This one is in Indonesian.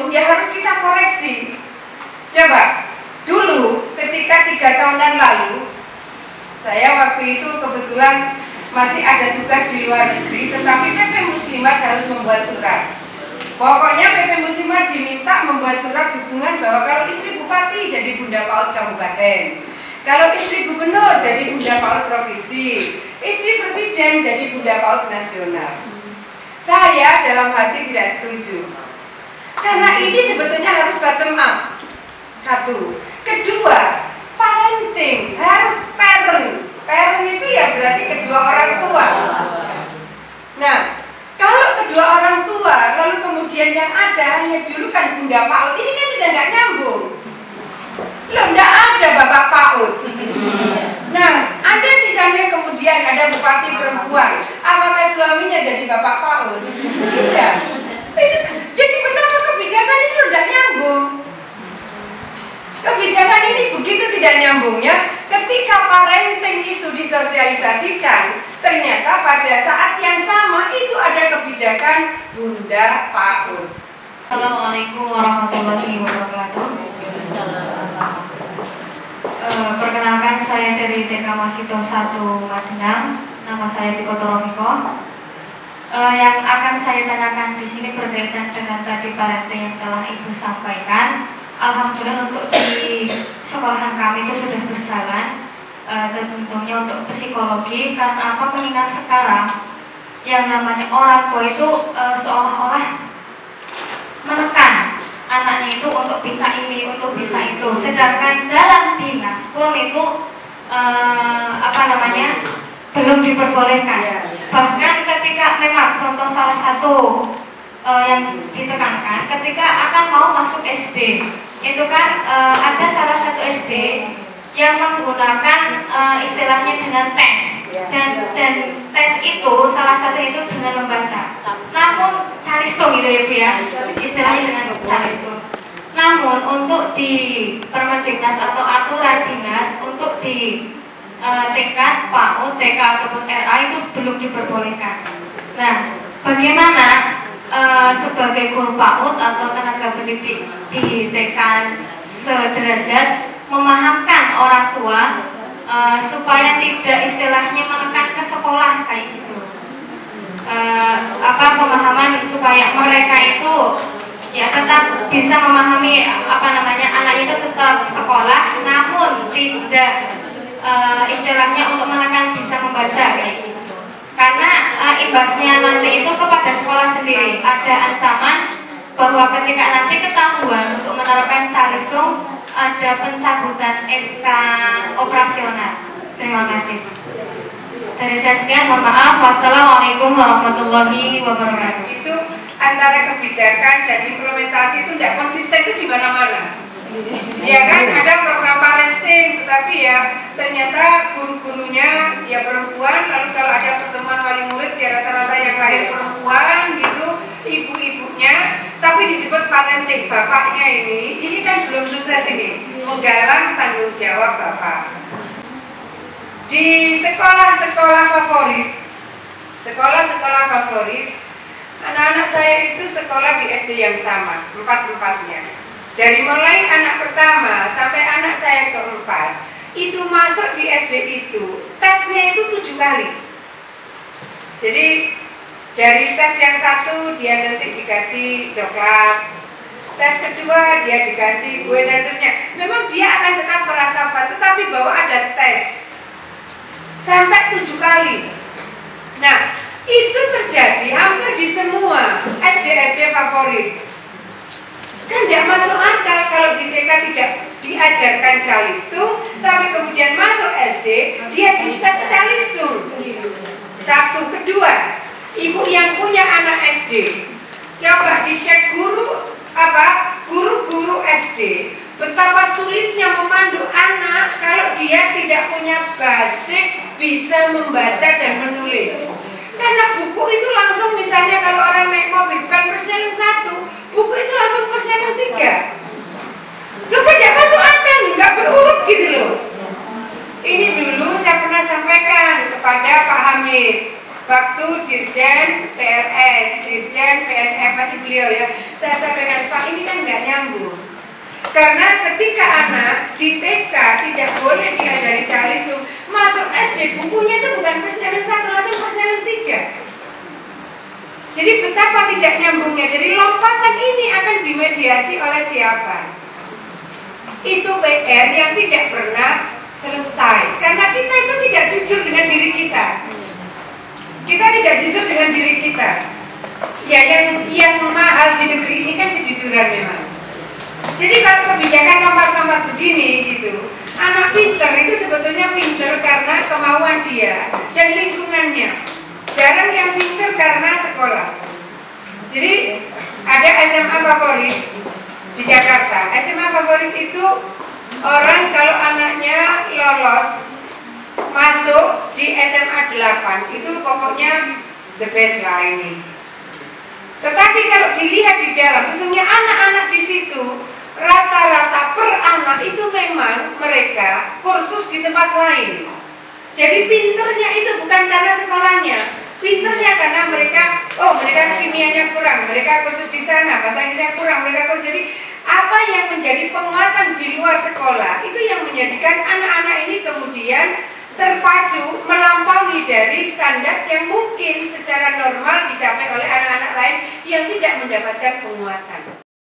itu ya harus kita koreksi. Coba, dulu ketika 3 tahunan lalu, saya waktu itu kebetulan masih ada tugas di luar negeri, tetapi PP Muslimat harus membuat surat. Pokoknya PP Muslimat diminta membuat surat dukungan bahwa kalau istri bupati jadi Bunda PAUD kabupaten, kalau istri gubernur jadi Bunda PAUD provinsi, istri presiden jadi Bunda PAUD nasional. Saya dalam hati tidak setuju, karena ini sebetulnya harus bottom up. Satu, kedua, parenting harus parent. Parent itu ya berarti kedua orang tua. Nah, kalau kedua orang tua lalu kemudian yang ada hanya julukan Bunda PAUD, ini kan sudah nggak nyambung. Loh, nggak ada Bapak PAUD. Nah, ada misalnya kemudian ada bupati perempuan, apakah suaminya jadi Bapak PAUD? Tidak. Jadi betapa kebijakan itu nggak nyambung. Kebijakan ini begitu tidak nyambungnya, ketika parenting itu disosialisasikan, ternyata pada saat yang sama itu ada kebijakan Bunda PAUD. Assalamualaikum warahmatullahi wabarakatuh. Perkenalkan, saya dari TK Waskito 1 Majenang. Nama saya Tiko Toromiko. Yang akan saya tanyakan di sini berkaitan dengan tadi parenting yang telah Ibu sampaikan. Alhamdulillah untuk di sekolahan kami itu sudah berjalan, tentunya untuk psikologi. Karena apa? Mengingat sekarang yang namanya orang tua itu seolah-olah menekan anaknya itu untuk bisa ini, untuk bisa itu. Sedangkan dalam dinas pun itu belum diperbolehkan. Bahkan ketika memang contoh salah satu yang ditekankan ketika akan mau masuk SD, itu kan ada salah satu SD yang menggunakan istilahnya dengan tes, dan tes itu salah satu itu dengan membaca. Namun calistung gitu ya Bu ya, istilahnya dengan calistung. Namun untuk di Permendiknas atau aturan dinas untuk di tingkat PAUD, TK ataupun RA itu belum diperbolehkan. Nah, bagaimana sebagai guru PAUD atau tenaga pendidik di TK sederajat memahamkan orang tua supaya tidak istilahnya menekan ke sekolah kayak gitu, pemahaman supaya mereka itu ya tetap bisa memahami anaknya itu tetap sekolah, namun tidak istilahnya untuk menekan bisa membaca kayak gitu. Karena imbasnya nanti itu kepada sekolah sendiri, ada ancaman bahwa ketika nanti ketahuan untuk menerapkan calistung, ada pencabutan SK operasional. Terima kasih. Dari saya sekian, mohon maaf. Wassalamualaikum warahmatullahi wabarakatuh. Itu antara kebijakan dan implementasi itu tidak konsisten itu di mana-mana. Ya kan, ada program parenting, tetapi ya ternyata guru-gurunya ya perempuan, lalu kalau ada pertemuan wali murid ya rata-rata yang lahir perempuan gitu, ibu-ibunya, tapi disebut parenting. Bapaknya ini kan belum sukses ini, menggalang tanggung jawab bapak. Di sekolah-sekolah favorit, anak-anak saya itu sekolah di SD yang sama, empat-empatnya. Dari mulai anak pertama sampai anak saya keempat, itu masuk di SD itu, tesnya itu 7 kali. Jadi dari tes yang satu dia nanti dikasih coklat, tes kedua dia dikasih kue dan seterusnya. Memang dia akan tetap merasa fat, tetapi bahwa ada tes sampai 7 kali. Nah, itu terjadi hampir di semua SD-SD favorit. Kan tidak masuk akal kalau di TK tidak diajarkan calistung, tapi kemudian masuk SD dia dites calistung. Satu, kedua, ibu yang punya anak SD, coba dicek guru-guru SD, betapa sulitnya memandu anak kalau dia tidak punya basic bisa membaca dan menulis. Karena buku itu langsung, misalnya kalau orang naik mobil bukan persneling 1, buku itu langsung persneling 3. Loh, kan tidak masuk akal, nggak berurut gitu loh. Ini dulu saya pernah sampaikan kepada Pak Hamid. waktu Dirjen PRS, Dirjen PNF masih beliau ya, saya sampaikan, Pak, ini kan nggak nyambung. Karena ketika anak di TK tidak boleh diajari calisung, masuk SD bukunya itu bukan Presnelem 1, langsung Presnelem 3. Jadi betapa tidak nyambungnya. Jadi lompatan ini akan dimediasi oleh siapa? Itu PR yang tidak pernah selesai. Karena kita itu tidak jujur dengan diri kita. Kita tidak jujur dengan diri kita. Ya, yang mahal di negeri ini kan kejujuran memang. Jadi kalau kebijakan nomor-nomor begini gitu, anak pinter itu sebetulnya pinter karena kemauan dia dan lingkungannya. Jarang yang pinter karena sekolah. Jadi ada SMA favorit di Jakarta. SMA favorit itu orang kalau anaknya lolos masuk di SMA 8 itu pokoknya the best lah ini. Tetapi kalau dilihat di dalam, sesungguhnya anak-anak di situ rata-rata per anak itu memang mereka kursus di tempat lain. Jadi pinternya itu bukan karena sekolahnya, pinternya karena mereka kimianya kurang, mereka kursus di sana, bahasa Inggrisnya kurang, mereka kursus. Jadi apa yang menjadi penguatan di luar sekolah itu yang menjadikan anak-anak ini kemudian terpacu melampaui dari standar yang mungkin secara normal dicapai oleh anak-anak lain yang tidak mendapatkan penguatan.